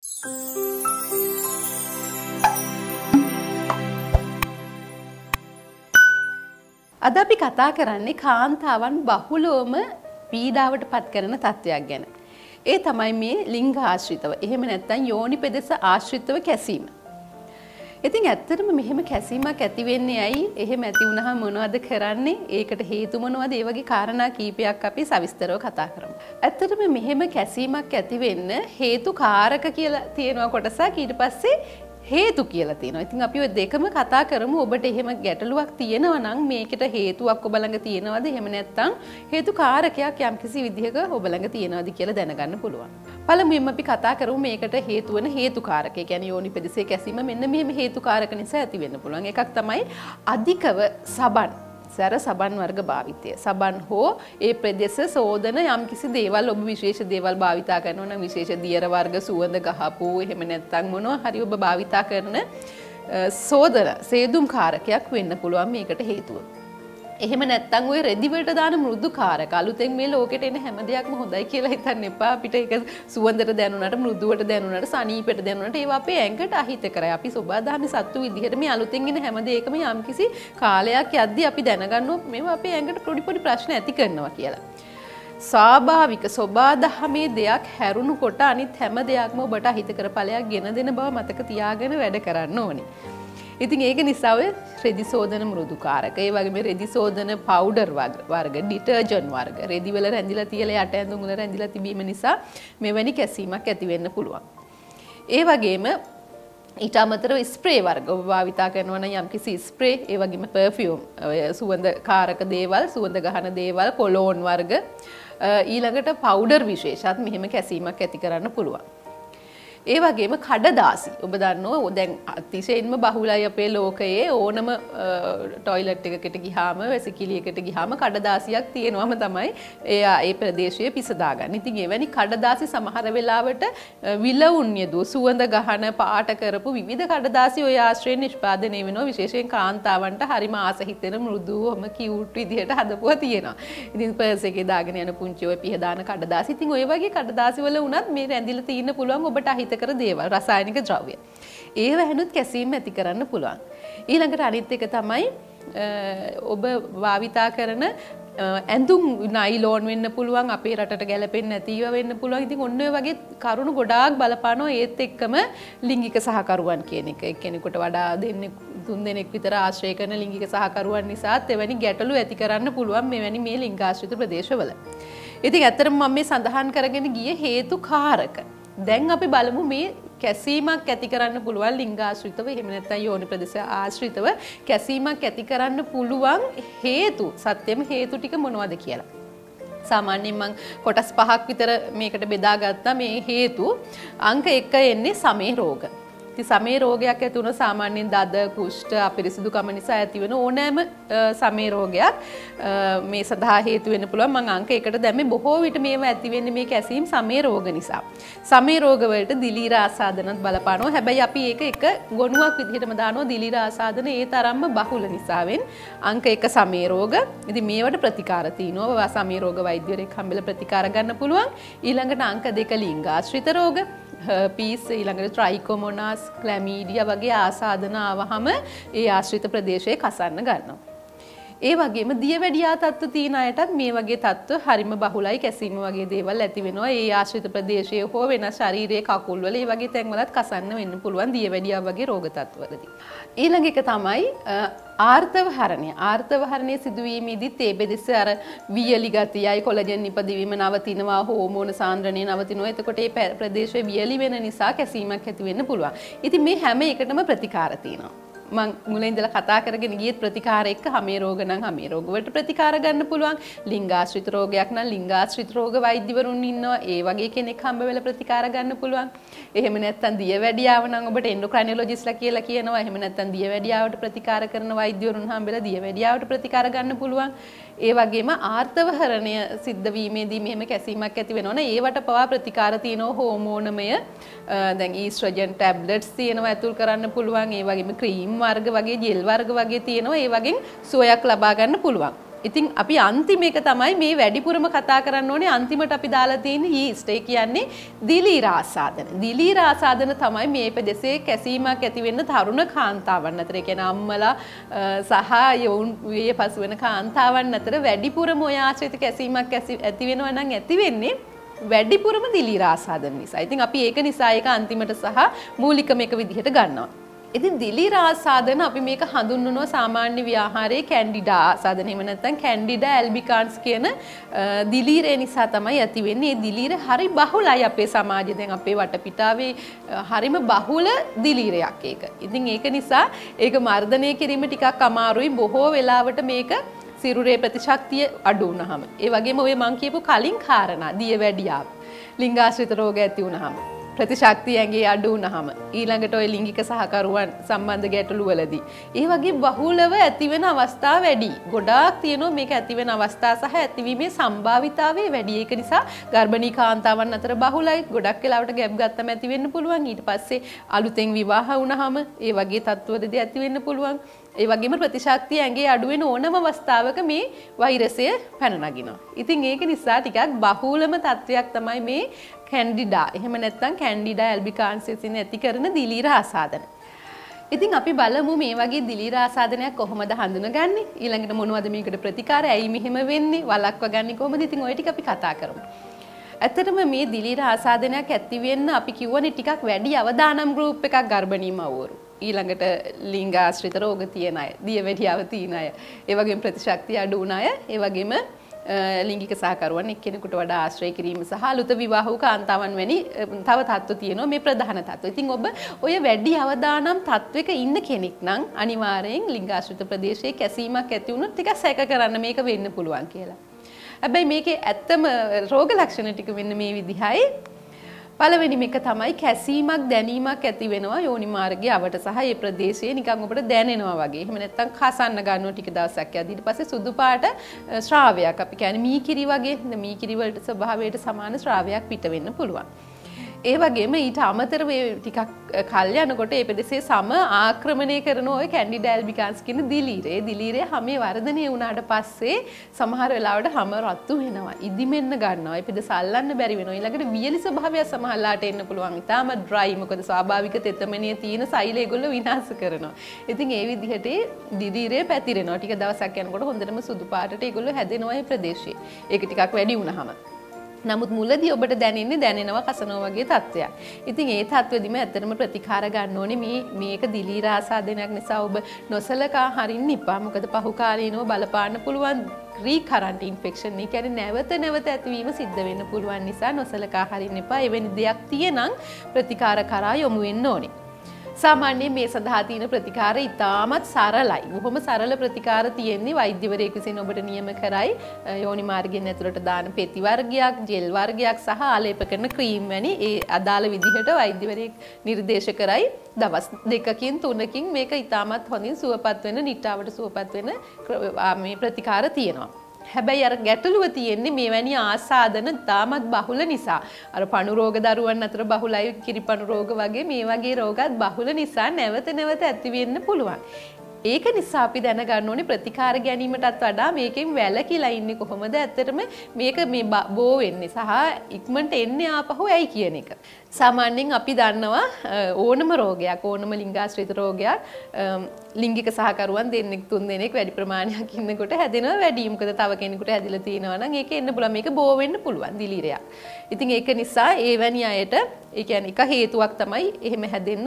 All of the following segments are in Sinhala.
අද අපි කතා කරන්නේ කාන්තාවන් බහුලවම පීඩාවට පත් කරන තත්ත්වයක් ගැන. ඒ තමයි මේ ලිංග ආශ්‍රිතව. එහෙම නැත්නම් යෝනි පෙදෙස ආශ්‍රිතව කැසීම. ඉතින් ඇත්තටම මෙහෙම කැසීමක් ඇති වෙන්නේ ඇයි? එහෙම ඇති වුණාම මොනවද කරන්නේ? ඒකට හේතු මොනවද? ඒ වගේ කාරණා කීපයක් අපි සවිස්තරව කතා කරමු. ඇත්තටම මෙහෙම කැසීමක් ඇති වෙන්න හේතු කාරක කියලා තියෙනවා කොටසක්. ඊට පස්සේ හේතු කියලා තියෙනවා. ඉතින් අපි ඔය දෙකම කතා කරමු. ඔබට එහෙම ගැටලුවක් තියෙනවා නම් මේකට හේතුවක් ඔබ ළඟ තියෙනවද? එහෙම නැත්නම් හේතු කාරකයක් යම්කිසි විදිහක ඔබ ළඟ තියෙනවද කියලා දැනගන්න පුළුවන්. පළමුවෙන්ම අපි කතා කරමු මේකට හේතු වෙන හේතු කාරක. ඒ කියන්නේ යෝනි පෙදෙසේ කැසීම මෙන්න මෙහෙම හේතු කාරක නිසා ඇති වෙන්න පුළුවන්. එකක් තමයි අධිකව සබන් සැර සබන් වර්ග භාවිතය. සබන් හෝ ඒ ප්‍රදේශ සෝදන යම්කිසි දේවල් ඔබ විශේෂ දේවල් භාවිතා කරනවා නම් විශේෂ දියර වර්ග සුවඳ ගහපු එහෙම නැත්නම් මොනවා හරි ඔබ භාවිතා කරන සෝදන සේදුම් කාරකයක් වෙන්න පුළුවන් මේකට හේතුව. එහෙම නැත්නම් ඔය රෙදි වලට දාන මෘදු කාරක අලුතෙන් මේ ලෝකෙට එන හැම දෙයක්ම හොඳයි කියලා හිතන්න එපා. අපිට ඒක සුවඳට දැනුණාට මෘදුවට දැනුණාට සනීපෙට දැනුණාට ඒවා අපේ ඇඟට අහිත කරයි. අපි සබදාමි සත්තු විදිහට මේ අලුතෙන් එන හැම දෙයකම යම්කිසි කාලයක් යද්දී අපි දැනගන්නවා මේවා අපේ ඇඟට පොඩි පොඩි ප්‍රශ්න ඇති කරනවා කියලා. ස්වාභාවික සබදාමේ දෙයක් හැරුණු කොට අනිත් හැම දෙයක්ම ඔබට අහිත කරපලයක් ගෙන දෙන බව මතක තියාගෙන වැඩ කරන්න ඕනේ. ඉතින් ඒක නිසා ඔය රෙදි සෝදන මෘදු කාරක, ඒ වගේම රෙදි සෝදන පවුඩර් වර්ග, ඩිටර්ජන්ට් වර්ග, රෙදි වල රැඳිලා තියලා යට ඇඳුම් වල රැඳිලා තිබීම නිසා මෙවැනි කැසීමක් ඇති වෙන්න පුළුවන්. ඒ වගේම ඊට අමතරව ස්ප්‍රේ වර්ග ඔබ භාවිතා කරනවා නම් යම්කිසි ස්ප්‍රේ, ඒ වගේම පර්ෆියුම්, සුවඳ කාරක දේවල්, සුවඳ ගහන දේවල්, කොලෝන් වර්ග, ඊළඟට පවුඩර් විශේෂත් මෙහෙම කැසීමක් ඇති කරන්න පුළුවන්. ඒ වගේම කඩදාසි ඔබ දන්නවා දැන් අතිශයින්ම බහුලයි අපේ ලෝකයේ ඕනම টয়ලට් එකකට ගියාම වැසිකිළියකට ගියාම කඩදාසියක් තියෙනවම තමයි ඒ ප්‍රදේශයේ පිසදා ගන්න. ඉතින් එවැනි කඩදාසි සමහර වෙලාවට විලවුන් යදෝ සුවඳ ගහන පාට කරපු විවිධ කඩදාසි ඔය ආශ්‍රයෙන් නිෂ්පාදනය වෙනවා. විශේෂයෙන් කාන්තාවන්ට හරිම ආස හිතෙන මෘදුවම කියුට් විදිහට හදපුවා තියෙනවා. ඉතින් පර්ස් එකේ දාගෙන යන පුංචි ඔය පිහදාන කඩදාසි. ඉතින් ඔය වගේ කඩදාසි වල උනත් මේ රැඳිලා තියෙන්න පුළුවන් ඔබට අහිත කර දේවල්, රසායනික ද්‍රව්‍ය. ඒව හැනුත් කැසීම ඇති කරන්න පුළුවන්. ඊළඟට අනිත් එක තමයි ඔබ භාවිතා කරන ඇඳුම් නයිලෝන් වෙන්න පුළුවන්, අපේ රටට ගැලපෙන්නේ නැතිව වෙන්න පුළුවන්. ඉතින් ඔන්න ඔය වගේ කරුණු ගොඩාක් බලපානවා. ඒත් එක්කම ලිංගික සහකරුවන් කියන එක. එක්කෙනෙකුට වඩා තුන් දෙනෙක් විතර ආශ්‍රය කරන ලිංගික සහකරුවන් නිසාත් එවැනි ගැටලු ඇති කරන්න පුළුවන් මෙවැනි මේ ලිංගාශ්‍රිත ප්‍රදේශවල. ඉතින් ඇත්තටම මම මේ සඳහන් කරගෙන ගියේ හේතු කාරක. දැන් අපි බලමු මේ කැසීමක් ඇති කරන්න පුළුවන් ලිංගාශ්‍රිතව එහෙම නැත්නම් යෝනි ප්‍රදේශ ආශ්‍රිතව කැසීමක් ඇති කරන්න පුළුවන් හේතු, සත්‍යම හේතු ටික මොනවද කියලා. සාමාන්‍යයෙන් මම කොටස් 5ක් විතර මේකට බෙදාගත්තා මේ හේතු. අංක 1 එන්නේ සමේ රෝග. ඉතින් සමේ රෝගයක් ඇති වුණොත් සාමාන්‍යයෙන් දද, කුෂ්ඨ, අපිරිසිදුකම නිසා ඇති වෙන ඕනෑම සමේ රෝගයක් මේ සඳහා හේතු වෙන්න පුළුවන්. මම අංක 1ට දැම්මේ බොහෝ විට මේවා ඇති වෙන්නේ මේ කැසීම් සමේ රෝග නිසා. සමේ රෝග වලට දිලීර ආසාදනත් බලපානවා. හැබැයි අපි ඒක එක ගොනුවක් විදිහටම දානවා. දිලීර ආසාදන ඒ තරම්ම බහුල නිසාවෙන් අංක 1 සමේ රෝග. ඉතින් මේවට ප්‍රතිකාර තියෙනවා. සමේ රෝග වෛද්‍යවරයෙක් හම්බෙලා ප්‍රතිකාර ගන්න පුළුවන්. ඊළඟට අංක 2 ලිංගාශ්‍රිත රෝග. පීස්, ඊළඟට ට්‍රයිකෝමොනාස්, ක්ලැමීඩියා වගේ ආසාදන ආවහම ඒ ආශ්‍රිත ප්‍රදේශයේ කසන්න ගන්නවා. ඒ වගේම දියවැඩියා තත්ත්ව තියෙන අයටත් මේ වගේ තත්ත්ව හරිම බහුලයි. කැසීම වගේ දේවල් ඇති වෙනවා. ඒ ආශ්‍රිත ප්‍රදේශයේ හෝ වෙනස් ශරීරයේ කකුල් වල ඒ වගේ තැන්වලත් කසන්න වෙන්න පුළුවන් දියවැඩියා වගේ රෝග තත්ත්වවලදී. ඊළඟ එක තමයි ආර්තව හරණය. ආර්තව හරණය සිදුවීමේදීත් ඒ බෙදෙස අර වියලි ගතියයි කොලජන් නිපදවීම නවතිනවා, හෝමෝන සාන්ද්‍රණය නවතිනවා. එතකොට ඒ ප්‍රදේශයේ වියලි වෙන නිසා කැසීමක් ඇති වෙන්න පුළුවන්. ඉතින් මේ හැම එකටම ප්‍රතිකාර තියෙනවා. මම මුලින් ඉඳලා කතා කරගෙන ගියත් ප්‍රතිකාර එක්ක හැමේ රෝග නම් හැමේ රෝග වලට ප්‍රතිකාර ගන්න පුළුවන්. ලිංගාශ්‍රිත රෝගයක් නම් ලිංගාශ්‍රිත රෝග වෛද්‍යවරුන් ඉන්නවා. ඒ වගේ කෙනෙක් හම්බ වෙලා ප්‍රතිකාර ගන්න පුළුවන්. එහෙම නැත්නම් දියවැඩියාව නම් ඔබට එන්ඩොක්‍රයිනොලොජිස්ට්ලා කියලා කියනවා. එහෙම නැත්නම් දියවැඩියාවට ප්‍රතිකාර කරන වෛද්‍යවරුන් හම්බෙලා දියවැඩියාවට ප්‍රතිකාර ගන්න පුළුවන්. ඒ වගේම ආර්තව හරණය සිද්ධ වීමේදී මෙහෙම කැසීමක් ඇති වෙනවනේ ඒවට පවා ප්‍රතිකාර තියෙනවා. හෝමෝනමය දැන් ඊස්ට්‍රොජන් ටැබ්ලට්ස් තියෙනවා ඇතුල් කරන්න පුළුවන්. ඒ වගේම ක්‍රීම් වර්ග වගේ ජෙල් වර්ග වගේ තියෙනවා. ඒ වගේ සුවයක් ලබා ගන්න පුළුවන්. ඉතින් අපි අන්තිම එක තමයි මේ වැඩිපුරම කතා කරන්න ඕනේ අන්තිමට අපි දාලා තියෙන යීස්ට්. ඒ කියන්නේ දිලීර ආසාදන. දිලීර ආසාදන තමයි මේ ප්‍රදේශයේ කැසීමක් ඇති වෙන්න තරුණ කාන්තාවන් අතර. ඒ කියන්නේ අම්මලා සහ යෝන් වියේ පසු වෙන කාන්තාවන් අතර වැඩිපුරම ඔය ආශ්‍රිත කැසීමක් ඇති වෙනවා නම් ඇති වෙන්නේ වැඩිපුරම දිලීර ආසාදන නිසා. ඉතින් අපි ඒක නිසා ඒක අන්තිමට සහ මූලිකම එක විදිහට ගන්නවා. ඉතින් දිලීර ආසාදන අපි මේක හඳුන්වනවා සාමාන්‍ය ව්‍යාහාරයේ කැන්ඩිඩා ආසාදන. එහෙම නැත්නම් කැන්ඩිඩා ඇල්බිකාන්ස් කියන දිලීරය නිසා තමයි ඇති වෙන්නේ. මේ දිලීර හරි බහුලයි අපේ සමාජයේ. දැන් අපේ වටපිටාවේ හරිම බහුල දිලීරයක් ඒක. ඉතින් ඒක නිසා ඒක මර්ධනය කිරීම ටිකක් අමාරුයි. බොහෝ වෙලාවට මේක සිරුරේ ප්‍රතිශක්තිය අඩු වුණාම. ඒ වගේම ඔය මං කියපු කලින් කාරණා දියවැඩියාව, ලිංගාශ්‍රිත රෝග ඇති වුණාම, ප්‍රතිශක්තිය ඇඟේ අඩු වුණාම, ඊළඟට ඔය ලිංගික සහකරුවන් සම්බන්ධ ගැටලු වලදී ඒ වගේ බහුලව ඇති වෙන අවස්ථා වැඩි. ගොඩාක් තියෙනවා මේක ඇති වෙන අවස්ථා සහ ඇතිවීමේ සම්භාවිතාවය වැඩි. ඒක නිසා ගර්භණී කාන්තාවන් අතර බහුලයි. ගොඩක් වෙලාවට ගැප් ගත්තම ඇති වෙන්න පුළුවන්. ඊට පස්සේ අලුතෙන් විවාහ වුණාම ඒ වගේ තත්ත්වවලදී ඇති වෙන්න පුළුවන්. ඒ වගේම ප්‍රතිශක්තිය ඇඟේ අඩු වෙන ඕනම අවස්ථාවක මේ වෛරසය පැන නගිනවා. ඉතින් ඒක නිසා ටිකක් බහුලම තත්ත්වයක් තමයි මේ කැන්ඩිඩා. එහෙම නැත්නම් කැන්ඩිඩා ඇල්බිකාන්ස් විසින් ඇති කරන දිලීර ආසාදන. ඉතින් අපි බලමු මේ වගේ දිලීර ආසාදනයක් කොහොමද හඳුනගන්නේ? ඊළඟට මොනවද මේකට ප්‍රතිකාර? ඇයි මෙහෙම වෙන්නේ? වළක්වා ගන්නේ කොහොමද? ඉතින් ওই ටික අපි කතා කරමු. ඇත්තටම මේ දිලීර ආසාදනයක් ඇති වෙන්න අපි කියවනේ ටිකක් වැඩි අවදානම් ගෲප් එකක් ගර්භණී මව්වරු. ඊළඟට ලිංගාශ්‍රිත රෝග තියෙන අය, දියවැඩියාව තියෙන අය, ඒ වගේම ප්‍රතිශක්තිය අඩු වුණ අය, ඒ වගේම ලිංගික සහකරුවන් එක්කෙනෙකුට වඩා ආශ්‍රය කිරීම සහ අලුත විවාහ වූ කාන්තාවන් වැනි තව තත්ත්ව තියෙනවා මේ ප්‍රධාන තත්ත්ව. ඉතින් ඔබ ඔය වැඩි අවදානම් තත්වයක ඉන්න කෙනෙක් නම් අනිවාර්යෙන් ලිංගාශ්‍රිත ප්‍රදේශයේ කැසීමක් ඇති වුණොත් ටිකක් සැක කරන්න මේක වෙන්න පුළුවන් කියලා. හැබැයි මේකේ ඇත්තම රෝග ලක්ෂණ ටික වෙන්න මේ විදිහයි. පළවෙනිම එක තමයි කැසීමක් දැනීමක් ඇති වෙනවා යෝනි මාර්ගයේ අවට සහ ඒ ප්‍රදේශයේ නිකන් ඔබට දැනෙනවා වගේ. එහෙම නැත්නම් කසන්න ගන්නවා ටික දවසක් යද්දී ඊට පස්සේ සුදු පාට ශ්‍රාවයක් අපි කියන්නේ මීකිරි වගේ මීකිරි වලට ස්වභාවයට සමාන ශ්‍රාවයක් පිට වෙන්න පුළුවන්. ඒ වගේම ඊට අමතරව ටිකක් කල් යනකොට ඒ ප්‍රදේශයේ සම ආක්‍රමණය කරන ওই කැන්ඩිඩා ඇල්බිකාන්ස් කියන දිලීරේ හැමේ වර්ධනය වුණාට පස්සේ සමහර වෙලාවට හැම රත්තු වෙනවා. ඉදිමෙන්න ගන්නවා. ඒ ප්‍රදේශ අල්ලන්න බැරි වෙනවා. ඊළඟට වියලි ස්වභාවය සමහරලාට එන්න පුළුවන්. ඊටාම ඩ්‍රයි මොකද ස්වාභාවික තෙතමනිය තියෙන සෛල ඒගොල්ලෝ විනාශ කරනවා. ඉතින් ඒ විදිහට දිලීරේ පැතිරෙනවා. ටික දවසක් යනකොට හොඳටම සුදු පාටට ඒගොල්ලෝ හැදෙනවා මේ ප්‍රදේශයේ. ඒක ටිකක් වැඩි වුණාම නමුත් මුලදී ඔබට දැනෙනවා කසනවා වගේ තත්ත්වයක්. ඉතින් ඒ තත්ත්වෙදිම ඇත්තටම ප්‍රතිකාර ගන්න ඕනේ මේක දිලීර ආසාදනයක් නිසා ඔබ නොසලකා හරින්න එපා. මොකද පහු කාලීනව බලපාන්න පුළුවන් රීකරන්ට් ඉන්ෆෙක්ෂන්. ඒ කියන්නේ නැවත ඇතිවීම සිද්ධ වෙන්න පුළුවන් නිසා නොසලකා හරින්න එපා. එවැනි දෙයක් තියෙනම් ප්‍රතිකාර කරා යොමු වෙන්න ඕනේ. සාමාන්‍යයෙන් මේ සඳහා තියෙන ප්‍රතිකාර ඉතාමත් සරලයි. බොහොම සරල ප්‍රතිකාර තියෙන්නේ වෛද්‍යවරයෙකු විසින් ඔබට නියම කරයි යෝනි මාර්ගයෙන් ඇතුළට දාන පෙති වර්ගයක්, ජෙල් වර්ගයක් සහ ආලේප කරන ක්‍රීම් වැනි ඒ අදාළ විදිහට වෛද්‍යවරයෙක් නිර්දේශ කරයි. දවස් 2කින් 3කින් මේක ඉතාමත් හොඳින් සුවපත් වෙන, නිට්ටාවට සුවපත් වෙන මේ ප්‍රතිකාර තියෙනවා. හැබැයි අර ගැටලුව තියෙන්නේ මේවැනි ආසාදන තාමත් බහුල නිසා. අර පණු රෝග දරුවන් අතර බහුලයි, කිරිපණු රෝග වගේ මේ වගේ රෝගත් බහුල නිසා නැවත ඇති වෙන්න පුළුවන්. ඒක නිසා අපි දැනගන්න ඕනේ ප්‍රතිකාර ගැනීමටත් වඩා මේකෙන් වැළකීලා ඉන්නේ කොහොමද? ඇත්තටම මේක මේ බෝ වෙන්නේ සහ ඉක්මනට එන්නේ ආපහු ඇයි කියන එක. සාමාන්‍යයෙන් අපි දන්නවා ඕනම රෝගයක්, ඕනම ලිංගාශ්‍රිත රෝගයක් ලිංගික සහකරුවන් දෙන්නෙක් තුන් දෙනෙක් වැඩි ප්‍රමාණයක් ඉන්නකොට හැදෙනවා වැඩි. මොකද තව කෙනෙකුට හැදිලා තියෙනවා නම් ඒක එන්න පුළුවන්. මේක බෝ වෙන්න පුළුවන් දිලීරයක්. ඉතින් ඒක නිසා ඒවැනි අයට ඒ කියන්නේ එක හේතුවක් තමයි එහෙම හැදෙන්න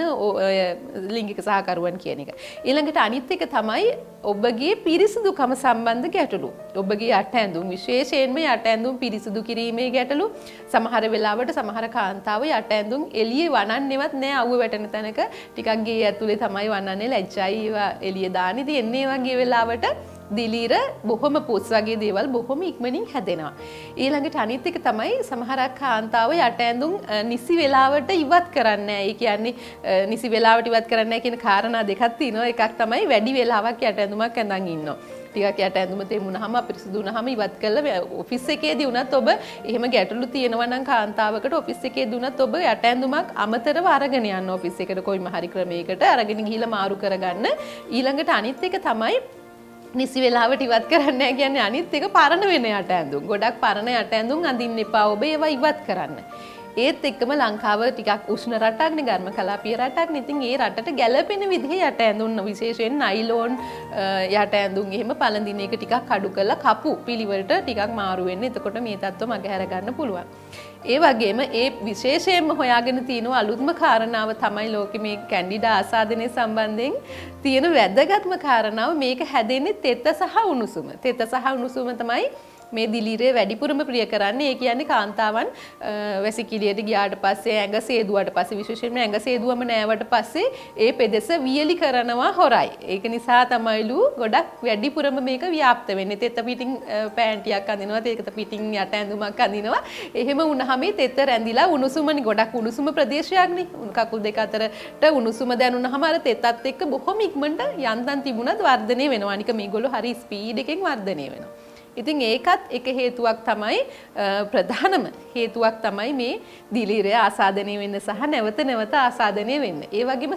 ලිංගික සහකරුවන් කියන එක. ඊළඟට අනිත් එක තමයි ඔබගේ පිරිසිදුකම සම්බන්ධ ගැටලු. ඔබගේ යට ඇඳුම් විශේෂයෙන්ම යට ඇඳුම් පිරිසිදු කිරීමේ ගැටලු. සමහර වෙලාවට සමහර කාන්තාව යට ඇඳුම් එළියේ වනන්නේවත් නැහැ. අවුව වැටෙන තැනක ටිකක් ගේ ඇතුලේ තමයි වනන්නේ. ලැජ්ජයි ඒවා එළිය දාන්නේ. ඉතින් එන්නේ වගේ වෙලාවට දිලීර බොහොම පුස් වගේ දේවල් බොහොම ඉක්මනින් හැදෙනවා. ඊළඟට අනිත් එක තමයි සමහරක් කාන්තාව යට ඇඳුම් නිසි වෙලාවට ඉවත් කරන්නේ නැහැ. ඒ කියන්නේ නිසි වෙලාවට ඉවත් කරන්නේ නැහැ කියන කාරණා දෙකක් තියෙනවා. එකක් තමයි වැඩි වෙලාවක් යට ඇඳුමක් ඇඳන් ඉන්නවා. ටිකක් යට ඇඳුම තෙමුනහම අපිරිසුදු වුනහම ඉවත් කරලා ඔෆිස් එකේදී වුණත් ඔබ එහෙම ගැටලු තියෙනවා නම් කාන්තාවකට ඔෆිස් එකේදී වුණත් ඔබ යට ඇඳුමක් අමතරව අරගෙන යන්න ඔෆිස් එකට කොයිම හරි ක්‍රමයකට අරගෙන ගිහිල්ලා මාරු කරගන්න. ඊළඟට අනිත් එක තමයි නිසි වෙලාවට ඉවත් කරන්න නැහැ කියන්නේ අනිත් එක පරණ වෙන යට ඇඳුම්. ගොඩක් පරණ යට ඇඳුම් අඳින්න එපා ඔබ ඒවා ඉවත් කරන්න. ඒත් එක්කම ලංකාව ටිකක් උෂ්ණ රටක්නේ ඝර්ම කලාපීය රටක්නේ. ඉතින් ඒ රටට ගැළපෙන විදිහේ යට ඇඳුම් විශේෂයෙන් නයිලෝන් යට ඇඳුම් එහෙම පළඳින එක ටිකක් අඩු කරලා කපු පිළිවෙලට ටිකක් මාරු වෙන්න. එතකොට මේ තත්ත්ව මගහැර ගන්න පුළුවන්. ඒ වගේම ඒ විශේෂයෙන්ම හොයාගෙන තියෙන අලුත්ම කාරණාව තමයි ලෝකෙ මේ කැන්ඩිඩා ආසාදනය සම්බන්ධයෙන් තියෙන වැදගත්ම කාරණාව මේක හැදෙන්නේ තෙත සහ උණුසුම. තෙත සහ උණුසුම තමයි මේ දිලීරේ වැඩිපුරම ප්‍රිය කරන්නේ. ඒ කියන්නේ කාන්තාවන් වැසිකිළියට ගියාට පස්සේ ඇඟ සේදුවට පස්සේ විශේෂයෙන්ම ඇඟ සේදුවම නෑවට පස්සේ ඒ පෙදෙස වියලි කරනවා හොරයි. ඒක නිසා තමයිලු ගොඩක් වැඩිපුරම මේක ව්‍යාප්ත වෙන්නේ. තෙත පිටින් පෑන්ටියක් අඳිනවා, තෙත පිටින් යට ඇඳුමක් අඳිනවා. එහෙම වුණාම තෙත රැඳිලා උණුසුමනේ ගොඩක් උණුසුම ප්‍රදේශයක්නේ. කකුල් දෙක අතරට උණුසුම දැනුනහම අර තෙතත් එක්ක බොහොම ඉක්මනට යන්තම් තිබුණත් වර්ධනය වෙනවා. අනික මේගොල්ලෝ හරි ස්පීඩ් එකෙන් වර්ධනය වෙනවා. ඉතින් ඒකත් එක හේතුවක් තමයි ප්‍රධානම හේතුවක් තමයි මේ දිලීරය ආසාදනය වෙන්න සහ නැවත නැවත ආසාදනය වෙන්න. ඒ වගේම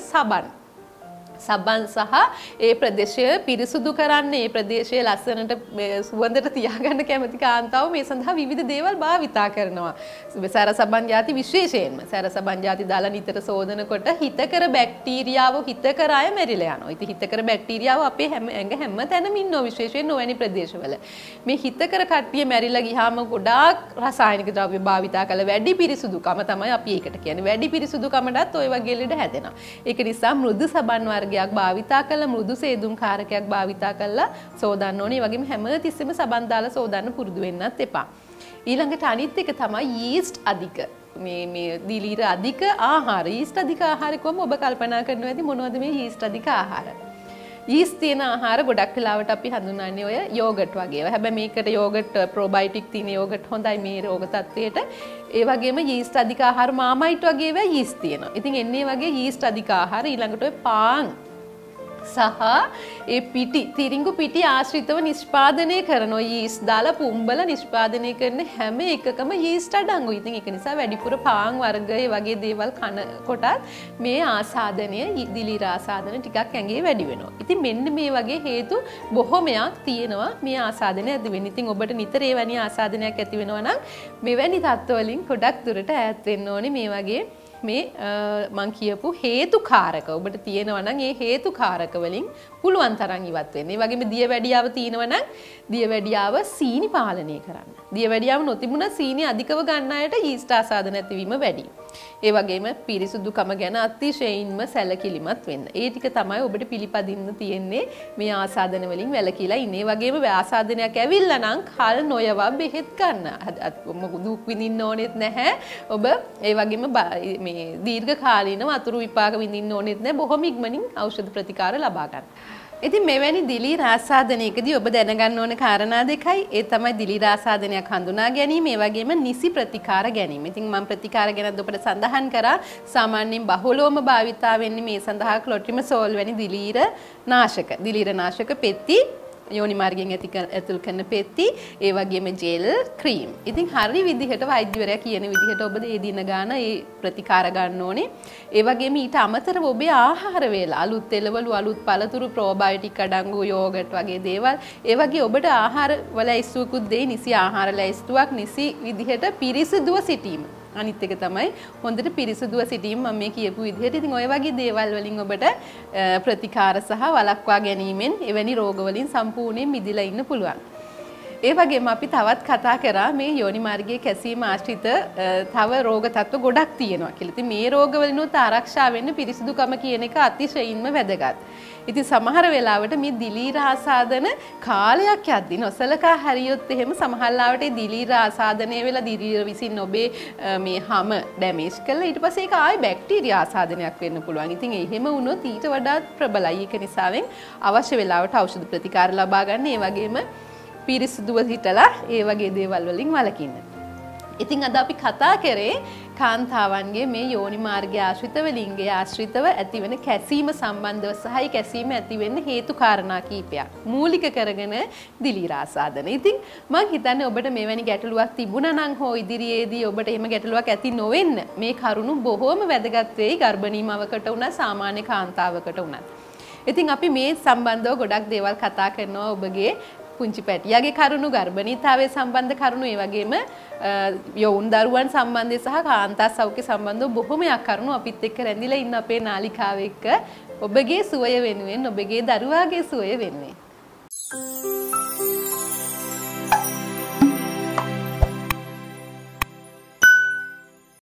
සබන් සහ ඒ ප්‍රදේශය පිරිසුදු කරන්න, ඒ ප්‍රදේශයේ ලස්සනට සුවඳට තියාගන්න කැමති කාන්තාව මේ සඳහා විවිධ දේවල් භාවිතා කරනවා. සැර සබන් ಜಾති විශේෂයෙන්ම සැර සබන් ಜಾති දාලා නිතර සෝදනකොට හිතකර බැක්ටීරියාව හිතකර අය මැරිලා යනවා. ඉතින් හිතකර බැක්ටීරියාව අපේ ඇඟ හැම තැනම ඉන්නවා, විශේෂයෙන් නොවැනි ප්‍රදේශවල. මේ හිතකර කට්ටිය මැරිලා ගියාම ගොඩාක් රසායනික ද්‍රව්‍ය භාවිතා කළ වැඩි පිරිසුදුකම තමයි අපි ඒකට කියන්නේ. වැඩි පිරිසුදුකමටත් ওই වගේ ලෙඩ හැදෙනවා. ඒක නිසා මෘදු සබන් වර්ගයක් භාවිතා කළ මෘදු සේදුම් කාරකයක් භාවිතා කළා සෝදන්න ඕනේ. ඒ වගේම හැමතිස්සෙම සබන් දාලා සෝදන්න පුරුදු වෙන්නත් එපා. ඊළඟට අනිත් එක තමයි යීස්ට් අධික. මේ දිලීර අධික ආහාර. යීස්ට් අධික ආහාර කොහොම ඔබ කල්පනා කරනවා ඇති මොනවද මේ යීස්ට් අධික ආහාර? යීස්ට් තියෙන ආහාර ගොඩක් වෙලාවට අපි හඳුන්වන්නේ ඔය යෝගට් වගේ. හැබැයි මේකට යෝගට් ප්‍රෝබයොටික් තියෙන යෝගට් හොඳයි මේ රෝග තත්ත්වයට. ඒ වගේම යීස්ට් අධික ආහාර මාමයිට් වගේ ඒවා යීස්ට් තියෙනවා. ඉතින් එන්නේ වගේ යීස්ට් අධික ආහාර ඊළඟට ඔය පාන් සහ ඒ පිටි තිරිඟු පිටි ආශ්‍රිතව නිෂ්පාදනය කරන යීස්ට් දාලා පුම්බල නිෂ්පාදනය කරන හැම එකකම යීස්ට් අඩංගුයි. ඉතින් ඒක නිසා වැඩිපුර පාන් වර්ග ඒ වගේ දේවල් කන කොටත් මේ ආසාදනය දිලීර ආසාදන ටිකක් ඇඟේ වැඩි වෙනවා. ඉතින් මෙන්න මේ වගේ හේතු බොහොමයක් තියෙනවා මේ ආසාදනය ඇති වෙන්න. ඉතින් ඔබට නිතර ඒ වැනි ආසාදනයක් ඇති වෙනවා නම් මෙවැනි තත්ත්වවලින් ගොඩක් දුරට ඈත් වෙන්න ඕනේ. මේ වගේ මේ මං කියපු හේතුකාරක ඔබට තියෙනවා නම් ඒ හේතුකාරක වලින් පුළුවන් තරම් ඉවත් වෙන්න. ඒ වගේම දියවැඩියාව තියෙනවා නම් දියවැඩියාව සීනි පාලනය කරන්න. දියවැඩියාව නොතිබුණ සීනි අධිකව ගන්න අයට යීස්ට් ආසාදන ඇතිවීම වැඩි. ඒ වගේම පිරිසුදුකම ගැන අතිශයින්ම සැලකිලිමත් වෙන්න. ඒ ටික තමයි ඔබට පිළිපදින්න තියෙන්නේ මේ ආසාදන වලින් වැළකීලා ඉන්නේ. ඒ වගේම ආසාදනයක් ඇවිල්ලා නම් කල් නොයවා බෙහෙත් ගන්න. දුක් විඳින්න ඕනෙත් නැහැ. ඔබ ඒ වගේම මේ දීර්ඝ කාලීනව අතුරු විපාක විඳින්න ඕනෙත් නැහැ. බොහොම ඉක්මනින් ඖෂධ ප්‍රතිකාර ලබා ගන්න. ඉතින් මෙවැනි දිලීර ආසාදනයකදී ඔබ දැනගන්න ඕන කාරණා දෙකයි. ඒ තමයි දිලීර ආසාදනයක් හඳුනා ගැනීම, ඒ වගේම නිසි ප්‍රතිකාර ගැනීම. ඉතින් මම ප්‍රතිකාර ගැන ඔබට සඳහන් කරා. සාමාන්‍යයෙන් බහුලවම භාවිතා වෙන්නේ මේ සඳහා ක්ලොට්‍රිමසෝල් වැනි දිලීර නාශක පෙත්ති, යෝනි මාර්ගයෙන් ඇතුල් කරන පෙත්ති, ඒ වගේම ජෙල්, ක්‍රීම්. ඉතින් හරි විදිහට වෛද්‍යවරයා කියන විදිහට ඔබ ඒ දින ගාන ඒ ප්‍රතිකාර ගන්න ඕනේ. ඒ වගේම ඊට අමතරව ඔබේ ආහාර වේලා අලුත් එළවලු, අලුත් පළතුරු, ප්‍රෝබයොටික් අඩංගු යෝගට් වගේ දේවල්, ඒ වගේ ඔබට ආහාර වල ලැයිස්තුවකුත් දෙයි. නිසි ආහාර ලැයිස්තුවක් නිසි විදිහට පිරිසිදුව සිටීම. අනිත් එක තමයි හොඳට පිරිසිදුව සිටීම. මම මේ කියපු විදිහට ඉතින් ඔය වගේ දේවල් වලින් ඔබට ප්‍රතිකාර සහ වළක්වා ගැනීමෙන් එවැනි රෝග වලින් සම්පූර්ණයෙන් මිදලා ඉන්න පුළුවන්. ඒ වගේම අපි තවත් කතා කරා මේ යෝනි මාර්ගයේ කැසීම ආශ්‍රිත තව රෝග තත්ත්ව ගොඩක් තියෙනවා කියලා. ඉතින් මේ රෝග වලිනුත් ආරක්ෂා වෙන්න පිරිසිදුකම කියන එක අතිශයින්ම වැදගත්. ඉතින් සමහර වෙලාවට මේ දිලීර ආසාදන කාලයක් යද්දී නොසලකා හරියොත් එහෙම සමහරලාවට ඒ දිලීර ආසාදනය වෙලා දිලීර විසින් ඔබේ මේ හැම ඩැමේජ් කළා. ඊට පස්සේ ඒක ආයි බැක්ටීරියා ආසාදනයක් වෙන්න පුළුවන්. ඉතින් එහෙම වුණොත් ඊට වඩා ප්‍රබලයි. ඒක නිසාවෙන් අවශ්‍ය වෙලාවට ඖෂධ ප්‍රතිකාර ලබා ගන්න. ඒ වගේම පිරිසිදුව හිටලා ඒ වගේ දේවල් වලින් වළකින්න. ඉතින් අද අපි කතා කරේ කාන්තාවන්ගේ මේ යෝනි මාර්ගය ආශ්‍රිතව ලිංගය ආශ්‍රිතව ඇතිවෙන කැසීම සම්බන්ධව සහ ඒ කැසීම ඇතිවෙන්න හේතු කාරණා කීපයක් මූලික කරගෙන දිලීර ආසාදන. ඉතින් මම හිතන්නේ ඔබට මෙවැනි ගැටලුවක් තිබුණා නම් හෝ ඉදිරියේදී ඔබට එහෙම ගැටලුවක් ඇති නොවෙන්න මේ කරුණු බොහෝම වැදගත් වෙයි ගර්භණී මවකට උනත් සාමාන්‍ය කාන්තාවකට උනත්. ඉතින් අපි මේ සම්බන්ධව ගොඩක් දේවල් කතා කරනවා ඔබගේ පුංචි පැටියාගේ කරුණු ගර්භණීතාවයේ සම්බන්ධ කරුණු ඒ වගේම යෝන් දරුවන් සම්බන්ධය සහ කාන්තා සෞඛ්‍ය සම්බන්ධව බොහොමයක් කරුණු අපිත් එක්ක රැඳිලා ඉන්න අපේ නාලිකාව එක්ක ඔබගේ සුවය වෙනුවෙන් ඔබගේ දරුවාගේ සුවය වෙනුවෙන්